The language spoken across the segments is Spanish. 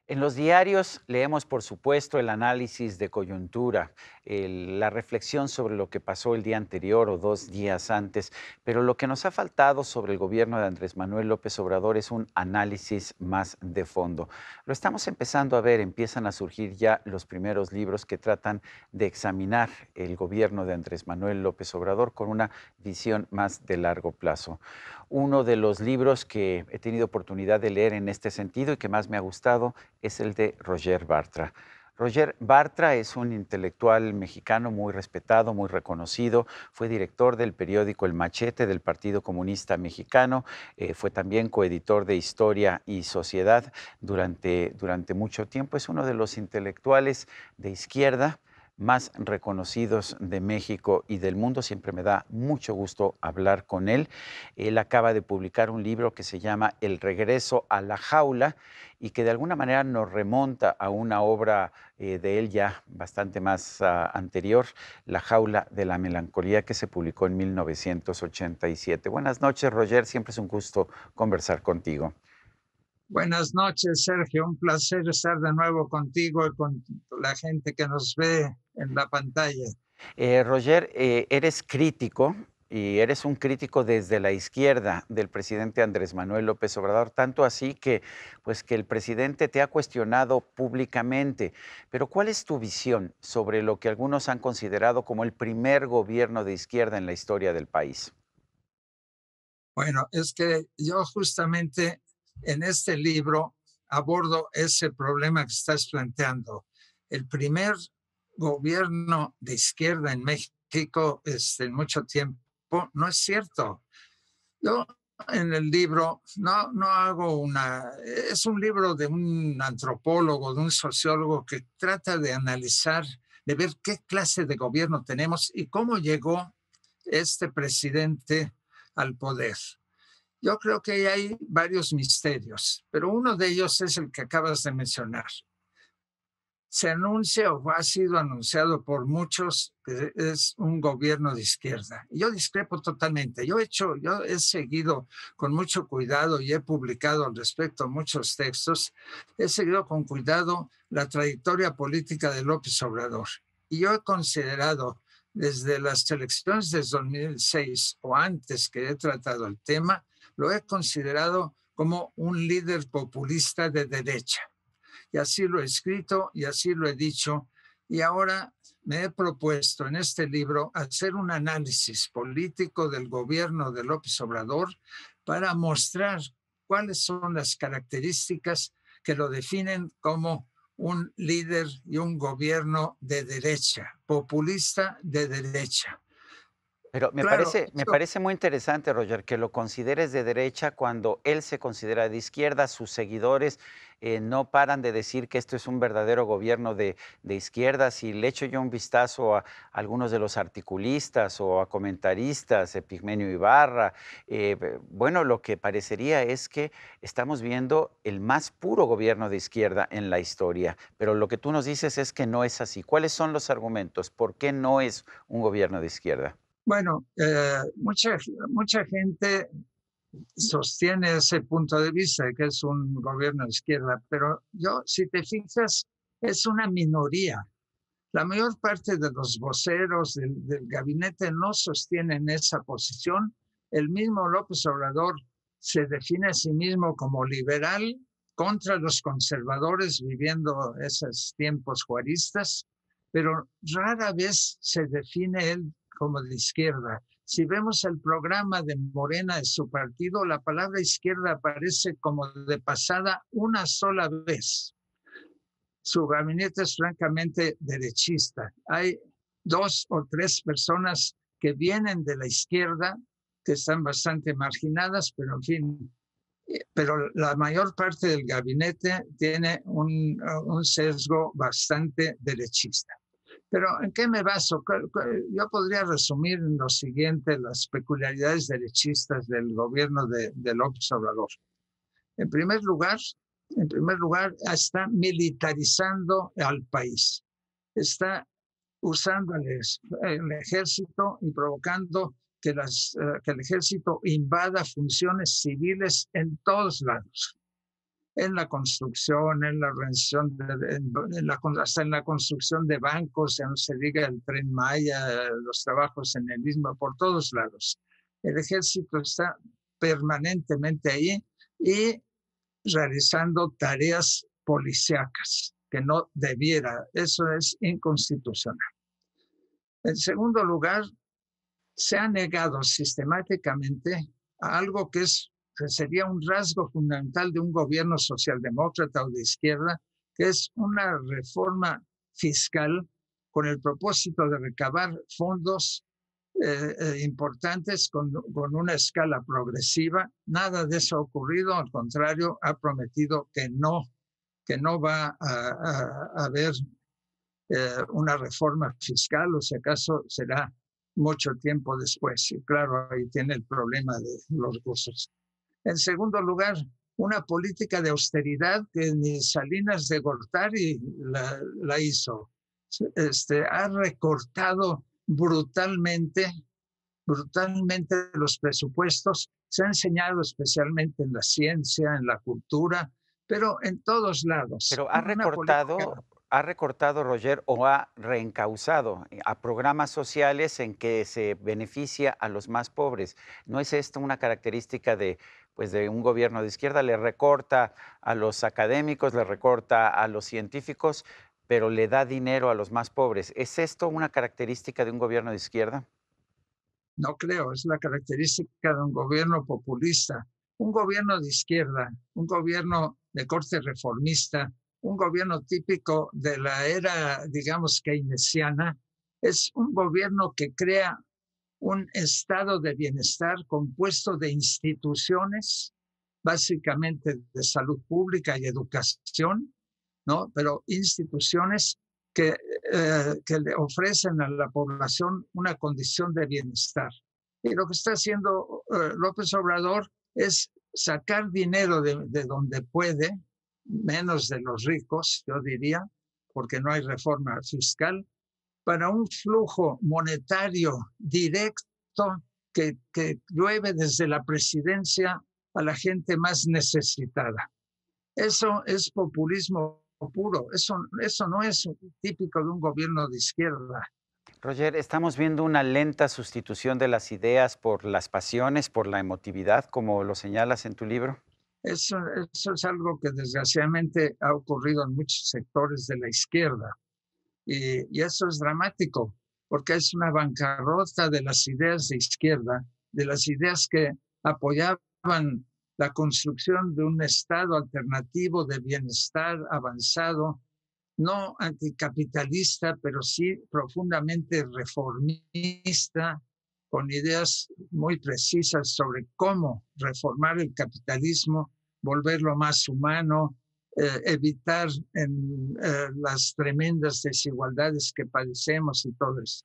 En los diarios leemos, por supuesto, el análisis de coyuntura, la reflexión sobre lo que pasó el día anterior o 2 días antes, pero lo que nos ha faltado sobre el gobierno de Andrés Manuel López Obrador es un análisis más de fondo. Lo estamos empezando a ver, empiezan a surgir ya los primeros libros que tratan de examinar el gobierno de Andrés Manuel López Obrador con una visión más de largo plazo. Uno de los libros que he tenido oportunidad de leer en este sentido y que más me ha gustado es el de Roger Bartra. Roger Bartra es un intelectual mexicano muy respetado, muy reconocido. Fue director del periódico El Machete del Partido Comunista Mexicano. Fue también coeditor de Historia y Sociedad durante mucho tiempo. Es uno de los intelectuales de izquierda más reconocidos de México y del mundo. Siempre me da mucho gusto hablar con él. Él acaba de publicar un libro que se llama El regreso a la jaula y que de alguna manera nos remonta a una obra de él ya bastante más anterior, La jaula de la melancolía, que se publicó en 1987. Buenas noches, Roger. Siempre es un gusto conversar contigo. Buenas noches, Sergio. Un placer estar de nuevo contigo y con la gente que nos ve en la pantalla. Roger, eres crítico y eres un crítico desde la izquierda del presidente Andrés Manuel López Obrador, tanto así que, pues, que el presidente te ha cuestionado públicamente. Pero ¿cuál es tu visión sobre lo que algunos han considerado como el primer gobierno de izquierda en la historia del país? Bueno, es que yo justamente en este libro abordo ese problema que estás planteando. El primer gobierno de izquierda en México en mucho tiempo no es cierto. Yo en el libro no hago es un libro de un antropólogo, de un sociólogo que trata de analizar, de ver qué clase de gobierno tenemos y cómo llegó este presidente al poder. Yo creo que hay varios misterios, pero uno de ellos es el que acabas de mencionar. Se anuncia o ha sido anunciado por muchos que es un gobierno de izquierda. Y yo discrepo totalmente. Yo he seguido con mucho cuidado y he publicado al respecto muchos textos. He seguido con cuidado la trayectoria política de López Obrador. Y yo he considerado desde las elecciones de 2006 o antes que he tratado el tema, lo he considerado como un líder populista de derecha y así lo he escrito y así lo he dicho. Y ahora me he propuesto en este libro hacer un análisis político del gobierno de López Obrador para mostrar cuáles son las características que lo definen como un líder y un gobierno de derecha, populista de derecha. Pero me Claro, parece me parece muy interesante, Roger, que lo consideres de derecha cuando él se considera de izquierda. Sus seguidores, no paran de decir que esto es un verdadero gobierno de izquierda. Si le echo yo un vistazo a algunos de los articulistas o a comentaristas, Epigmenio Ibarra, bueno, lo que parecería es que estamos viendo el más puro gobierno de izquierda en la historia. Pero lo que tú nos dices es que no es así. ¿Cuáles son los argumentos? ¿Por qué no es un gobierno de izquierda? bueno, mucha gente sostiene ese punto de vista de que es un gobierno de izquierda, pero yo, si te fijas, es una minoría. La mayor parte de los voceros del gabinete no sostienen esa posición. El mismo López Obrador se define a sí mismo como liberal contra los conservadores viviendo esos tiempos juaristas, pero rara vez se define él como de izquierda. Si vemos el programa de Morena de su partido, la palabra izquierda aparece como de pasada una sola vez. Su gabinete es francamente derechista. Hay 2 o 3 personas que vienen de la izquierda, que están bastante marginadas, pero en fin, pero la mayor parte del gabinete tiene un sesgo bastante derechista. Pero ¿en qué me baso? Yo podría resumir en lo siguiente las peculiaridades derechistas del gobierno de López Obrador. En primer lugar, está militarizando al país. Está usando el ejército y provocando que el ejército invada funciones civiles en todos lados. en la construcción, en la organización, hasta en la construcción de bancos, ya no se diga el Tren Maya, los trabajos en el mismo, por todos lados. El ejército está permanentemente ahí y realizando tareas policíacas que no debiera. Eso es inconstitucional. En segundo lugar, se ha negado sistemáticamente a algo que sería un rasgo fundamental de un gobierno socialdemócrata o de izquierda, que es una reforma fiscal con el propósito de recabar fondos importantes con una escala progresiva. Nada de eso ha ocurrido, al contrario, ha prometido que no va a haber una reforma fiscal, o si acaso será mucho tiempo después. Y claro, ahí tiene el problema de los recursos. En segundo lugar, una política de austeridad que ni Salinas de Gortari la hizo. Ha recortado brutalmente los presupuestos. Se ha enseñado especialmente en la ciencia, en la cultura, pero en todos lados. Pero Una política. ha recortado, Roger, o ha reencauzado a programas sociales en que se beneficia a los más pobres. ¿No es esto una característica de, pues, de un gobierno de izquierda? Le recorta a los académicos, le recorta a los científicos, pero le da dinero a los más pobres. ¿Es esto una característica de un gobierno de izquierda? No creo, es la característica de un gobierno populista, un gobierno de izquierda, un gobierno de corte reformista, un gobierno típico de la era, digamos, keynesiana. Es un gobierno que crea un estado de bienestar compuesto de instituciones, básicamente de salud pública y educación, ¿no? Pero instituciones que le ofrecen a la población una condición de bienestar. Y lo que está haciendo López Obrador es sacar dinero de donde puede, menos de los ricos, yo diría, porque no hay reforma fiscal, para un flujo monetario directo que llueve desde la presidencia a la gente más necesitada. Eso es populismo puro. Eso no es típico de un gobierno de izquierda. Roger, estamos viendo una lenta sustitución de las ideas por las pasiones, por la emotividad, como lo señalas en tu libro. Eso es algo que desgraciadamente ha ocurrido en muchos sectores de la izquierda. Y eso es dramático, porque es una bancarrota de las ideas de izquierda, de las ideas que apoyaban la construcción de un estado alternativo de bienestar avanzado, no anticapitalista, pero sí profundamente reformista, con ideas muy precisas sobre cómo reformar el capitalismo, volverlo más humano, evitar las tremendas desigualdades que padecemos y todo eso.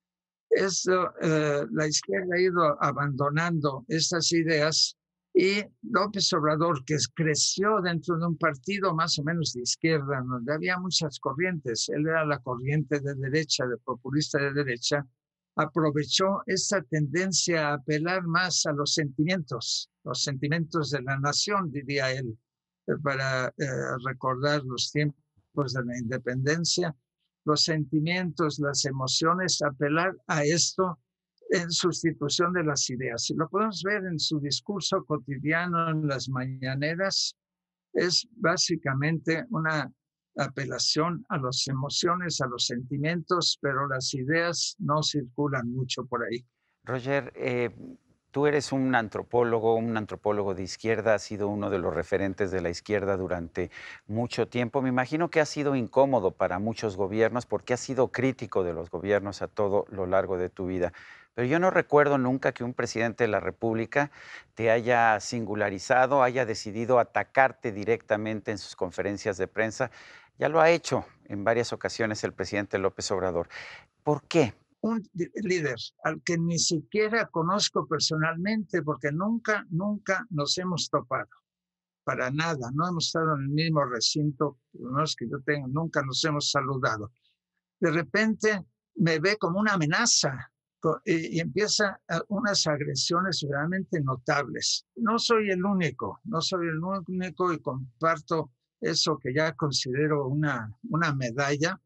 La izquierda ha ido abandonando estas ideas y López Obrador, que creció dentro de un partido más o menos de izquierda, donde había muchas corrientes, él era la corriente de derecha, de populista de derecha, aprovechó esta tendencia a apelar más a los sentimientos de la nación, diría él, para recordar los tiempos de la independencia, los sentimientos, las emociones, apelar a esto en sustitución de las ideas. Y lo podemos ver en su discurso cotidiano, en las mañaneras, es básicamente una apelación a las emociones, a los sentimientos, pero las ideas no circulan mucho por ahí. Roger, tú eres un antropólogo de izquierda, has sido uno de los referentes de la izquierda durante mucho tiempo. Me imagino que ha sido incómodo para muchos gobiernos porque has sido crítico de los gobiernos a todo lo largo de tu vida. Pero yo no recuerdo nunca que un presidente de la República te haya singularizado, haya decidido atacarte directamente en sus conferencias de prensa. Ya lo ha hecho en varias ocasiones el presidente López Obrador. ¿Por qué? Un líder al que ni siquiera conozco personalmente porque nunca nos hemos topado, para nada, no hemos estado en el mismo recinto, no es que yo tenga, nunca nos hemos saludado. De repente me ve como una amenaza y empieza unas agresiones realmente notables. No soy el único y comparto eso que ya considero una medalla,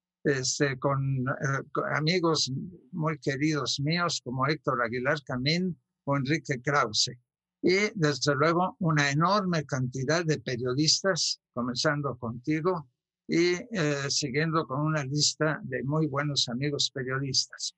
con amigos muy queridos míos como Héctor Aguilar Camín o Enrique Krause. Y desde luego una enorme cantidad de periodistas, comenzando contigo y siguiendo con una lista de muy buenos amigos periodistas.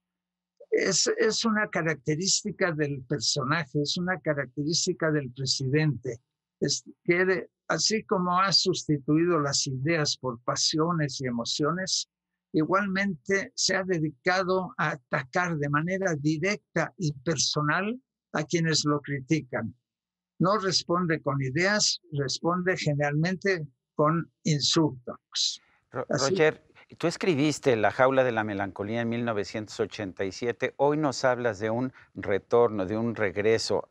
Es una característica del personaje, es una característica del presidente, que así como ha sustituido las ideas por pasiones y emociones, igualmente se ha dedicado a atacar de manera directa y personal a quienes lo critican. No responde con ideas, responde generalmente con insultos. Así, Roger, tú escribiste La jaula de la melancolía en 1987. Hoy nos hablas de un retorno, de un regreso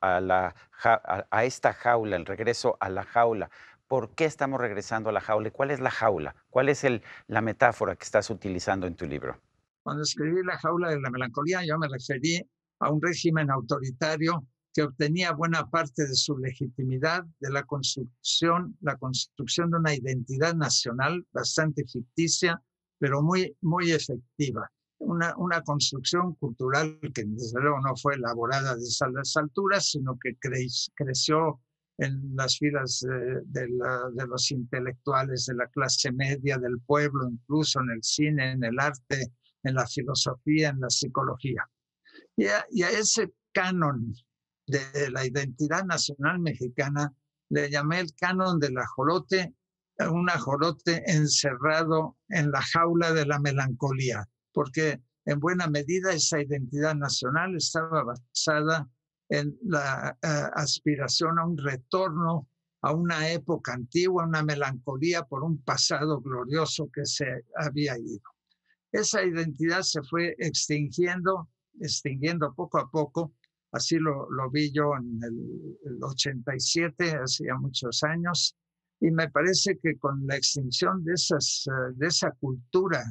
a esta jaula, el regreso a la jaula. ¿Por qué estamos regresando a la jaula? ¿Y cuál es la jaula? ¿Cuál es la metáfora que estás utilizando en tu libro? cuando escribí La jaula de la melancolía, yo me referí a un régimen autoritario que obtenía buena parte de su legitimidad de la construcción de una identidad nacional bastante ficticia, pero muy efectiva. Una construcción cultural que desde luego no fue elaborada desde las alturas, sino que creció en las filas de los intelectuales de la clase media, del pueblo, incluso en el cine, en el arte, en la filosofía, en la psicología. Y a ese canon de la identidad nacional mexicana le llamé el canon del ajolote, un ajolote encerrado en la jaula de la melancolía, porque en buena medida esa identidad nacional estaba basada en la aspiración a un retorno a una época antigua, una melancolía por un pasado glorioso que se había ido. Esa identidad se fue extinguiendo poco a poco. Así lo vi yo en el 87, hacía muchos años, y me parece que con la extinción de esa cultura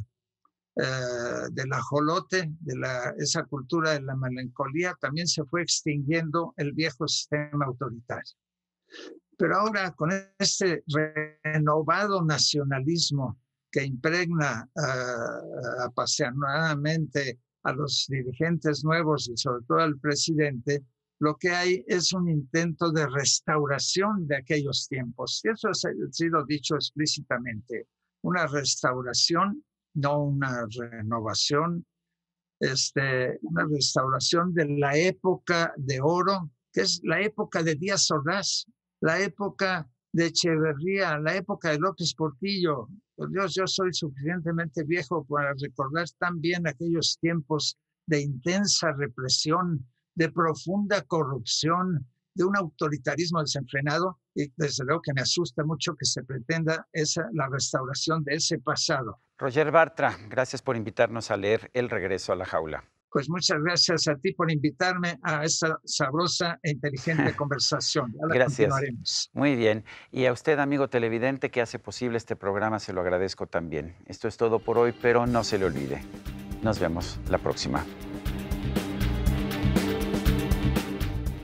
del ajolote, esa cultura de la melancolía, también se fue extinguiendo el viejo sistema autoritario. Pero ahora, con este renovado nacionalismo que impregna apasionadamente a los dirigentes nuevos y sobre todo al presidente, lo que hay es un intento de restauración de aquellos tiempos. Y eso ha sido dicho explícitamente, una restauración, no una renovación, una restauración de la época de oro, que es la época de Díaz Ordaz, la época de Echeverría, la época de López Portillo. Por Dios, yo soy suficientemente viejo para recordar tan bien aquellos tiempos de intensa represión, de profunda corrupción, de un autoritarismo desenfrenado, y desde luego que me asusta mucho que se pretenda la restauración de ese pasado. Roger Bartra, gracias por invitarnos a leer El regreso a la jaula. Pues muchas gracias a ti por invitarme a esta sabrosa e inteligente conversación. Ya la Gracias. continuaremos. Muy bien. Y a usted, amigo televidente, que hace posible este programa, se lo agradezco también. Esto es todo por hoy, pero no se le olvide. Nos vemos la próxima.